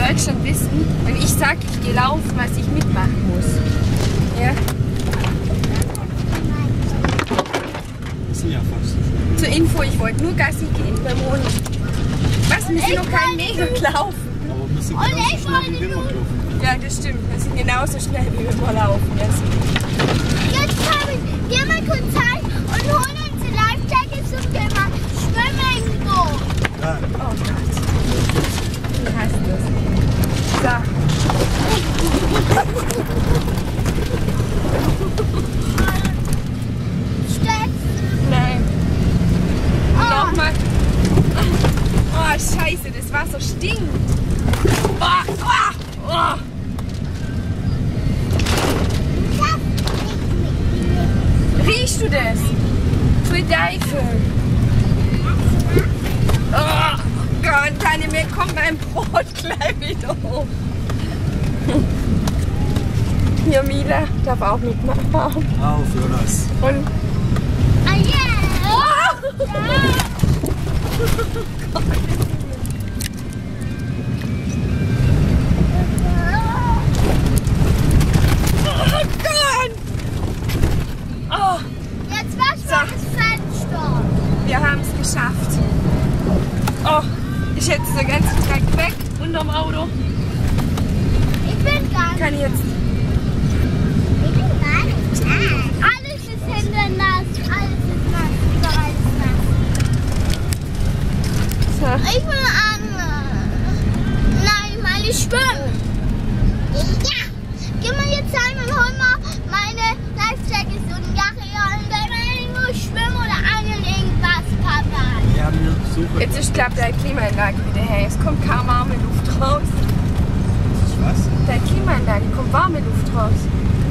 Deutschland wissen, wenn ich sage, ich gehe laufen, was ich mitmachen muss. Ja? Das sind ja fast. Zur Info, ich wollte nur Gassi gehen beim Hund. Was, wir sind noch keinen Meter gelaufen. Aber wir sind genauso schnell wie wir laufen. Ja, das stimmt. Wir sind genauso schnell, wie wir mal laufen. Jetzt gehen wir kurz heim und holen uns die Life-Jackets und gehen mal schwimmen. Ja. Oh Gott. Wie heißt das? So. Nein. Nochmal. Oh, scheiße, das Wasser stinkt. Oh. Riechst du das? Für Teufel. Oh Gott, keine mehr, kommt mein Brot gleich wieder hoch. Hier, Mila darf auch mitmachen. Auf, Jonas. Und Ah, yeah. oh, Jetzt waschen wir das Fenster. wir haben es geschafft. Oh, ich hätte den ganzen Dreck weg unterm Auto. Ich bin gar Kann ich jetzt. Ich bin gar nicht. Alles ist hinten nass. Alles ist nass. Überall ist nass. So. Ich will nein, ich meine schwimmen. Ja. Gehen wir jetzt heim und holen mal meine Life-Jackets und Jacke und dann irgendwo schwimmen oder angeln irgendwas, Papa. Ja, wir suchen. Jetzt ist, glaube ich, die Klimaanlage wieder her. Es kommt kaum warme Luft raus. Was? Die Klimaanlage kommt warme Luft raus.